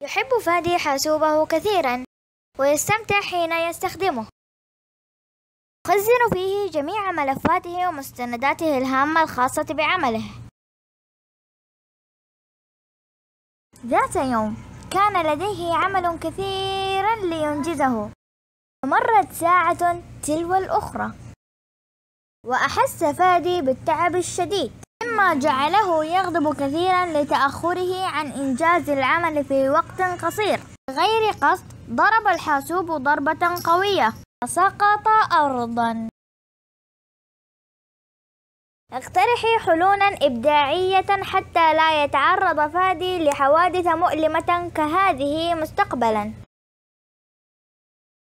يحب فادي حاسوبه كثيرا ويستمتع حين يستخدمه. يخزن فيه جميع ملفاته ومستنداته الهامة الخاصة بعمله. ذات يوم كان لديه عمل كثير لينجزه، ومرت ساعة تلو الأخرى، وأحس فادي بالتعب الشديد مما جعله يغضب كثيرا لتأخره عن إنجاز العمل في وقت قصير. بغير قصد ضرب الحاسوب ضربة قوية فسقط أرضا. اقترحي حلولا إبداعية حتى لا يتعرض فادي لحوادث مؤلمة كهذه مستقبلا.